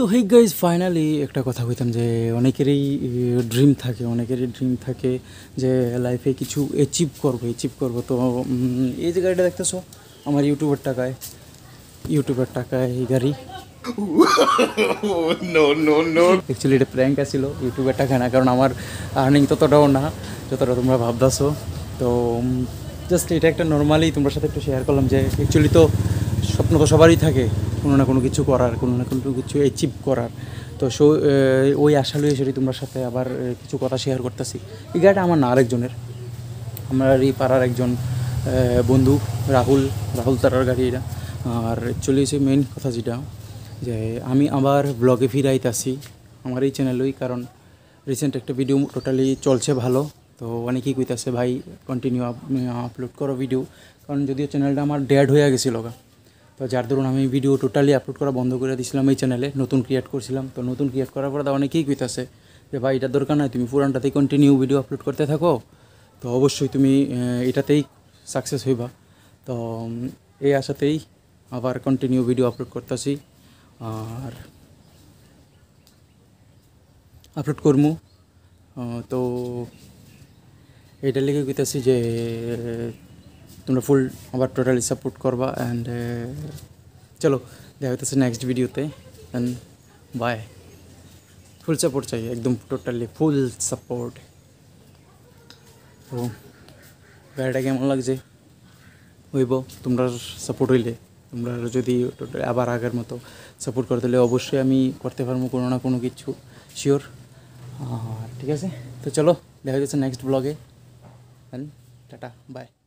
তো hey guys finally একটা কথা কইতাম যে অনেকেরই ড্রিম থাকে যে লাইফে কিছু অ্যাচিভ করবো তো এই যে গাড়িটা দেখতেছো আমার ইউটিউবের টাকায় এই গাড়ি অ্যাকচুয়ালি এটা প্র্যাঙ্ক আসছিল ইউটিউবের টাকা না, কারণ আমার আর্নিং ততটাও না যতটা তোমরা ভাবতেছো। তো জাস্ট এটা একটা নর্মালি তোমার সাথে একটু শেয়ার করলাম যে অ্যাকচুয়ালি তো স্বপ্ন তো সবারই থাকে কোনো না কোনো কিছু করার, কোনো না কোনো কিছু অ্যাচিভ করার। তো ওই আশা লইয়ে সেটি তোমার সাথে আবার কিছু কথা শেয়ার করতেছি। এই গাড়িটা আমার না, আরেকজনের, আমার এই পাড়ার একজন বন্ধু রাহুল তারার গাড়ি এটা। আর অ্যাকচুয়ালি সে মেইন কথা যেটা যে আমি আবার ব্লগে ফিরাইতেছি আমার এই চ্যানেলই, কারণ রিসেন্ট একটা ভিডিও টোটালি চলছে ভালো। তো অনেকেই কইতাছে ভাই কন্টিনিউ আপলোড করো ভিডিও, কারণ যদিও চ্যানেলটা আমার ডেড হয়ে গেছিলো। তো যার ধরুন আমি ভিডিও টোটালি আপলোড করা বন্ধ করে দিয়েছিলাম এই চ্যানেলে, নতুন ক্রিয়েট করছিলাম। তো নতুন ক্রিয়েট করার পরে অনেকেই কইতাছে যে ভাই এটার দরকার নয়, তুমি পুরানটাতেই কন্টিনিউ ভিডিও আপলোড করতে থাকো, তো অবশ্যই তুমি এটাতেই সাকসেস হইবা। তো এই আশাতেই আবার কন্টিনিউ ভিডিও আপলোড করতেছি আর আপলোড করবো। তো এইটার লিগে কইতাছি যে তোমরা ফুল আবার টোটালি সাপোর্ট করবা। অ্যান্ড চলো দেখা হইতেছে নেক্সট ভিডিওতে। And by. ফুল সাপোর্ট চাই, একদম টোটালি ফুল সাপোর্ট। তো গাড়িটা কেমন লাগছে হইব তোমরা সাপোর্ট হইলে, তোমরা যদি টোটালি আবার আগের মতো সাপোর্ট করতে হলে অবশ্যই আমি করতে পারবো কোনো না কোনো কিছু, শিওর। ঠিক আছে, তো চলো দেখা যাচ্ছে নেক্সট ব্লগে। And tata by.